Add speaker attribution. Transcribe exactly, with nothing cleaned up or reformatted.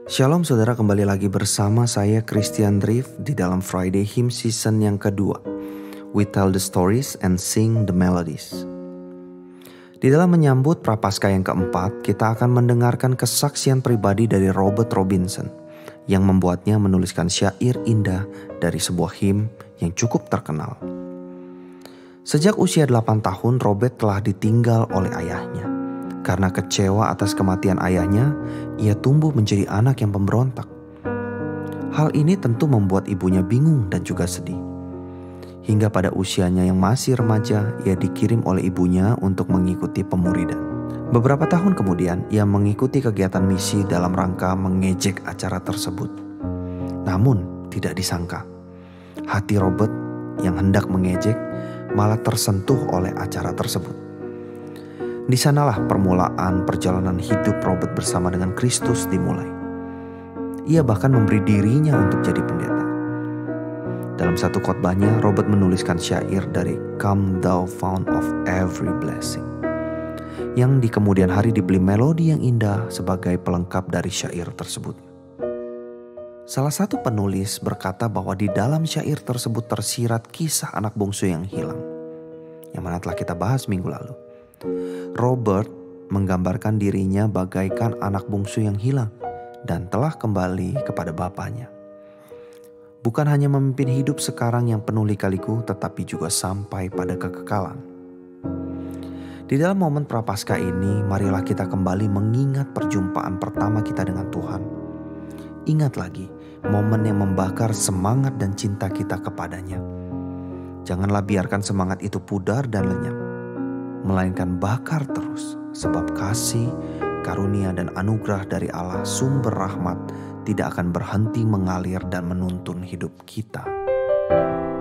Speaker 1: Shalom saudara, kembali lagi bersama saya Christian Drift di dalam Friday Hymn Season yang kedua. We tell the stories and sing the melodies. Di dalam menyambut Prapaskah yang keempat, kita akan mendengarkan kesaksian pribadi dari Robert Robinson yang membuatnya menuliskan syair indah dari sebuah hymn yang cukup terkenal. Sejak usia delapan tahun, Robert telah ditinggal oleh ayahnya. Karena kecewa atas kematian ayahnya, ia tumbuh menjadi anak yang pemberontak. Hal ini tentu membuat ibunya bingung dan juga sedih. Hingga pada usianya yang masih remaja, ia dikirim oleh ibunya untuk mengikuti pemuridan. Beberapa tahun kemudian, ia mengikuti kegiatan misi dalam rangka mengejek acara tersebut. Namun, tidak disangka, hati Robert yang hendak mengejek malah tersentuh oleh acara tersebut. Di sanalah permulaan perjalanan hidup Robert bersama dengan Kristus dimulai. Ia bahkan memberi dirinya untuk jadi pendeta. Dalam satu khotbahnya, Robert menuliskan syair dari Come Thou Fount of Every Blessing, yang di kemudian hari dibeli melodi yang indah sebagai pelengkap dari syair tersebut. Salah satu penulis berkata bahwa di dalam syair tersebut tersirat kisah anak bungsu yang hilang, yang mana telah kita bahas minggu lalu. Robert menggambarkan dirinya bagaikan anak bungsu yang hilang dan telah kembali kepada bapaknya. Bukan hanya memimpin hidup sekarang yang penuh lika-liku, tetapi juga sampai pada kekekalan. Di dalam momen Prapaskah ini, marilah kita kembali mengingat perjumpaan pertama kita dengan Tuhan. Ingat lagi momen yang membakar semangat dan cinta kita kepadanya. Janganlah biarkan semangat itu pudar dan lenyap, melainkan bakar terus, sebab kasih, karunia dan anugerah dari Allah sumber rahmat tidak akan berhenti mengalir dan menuntun hidup kita.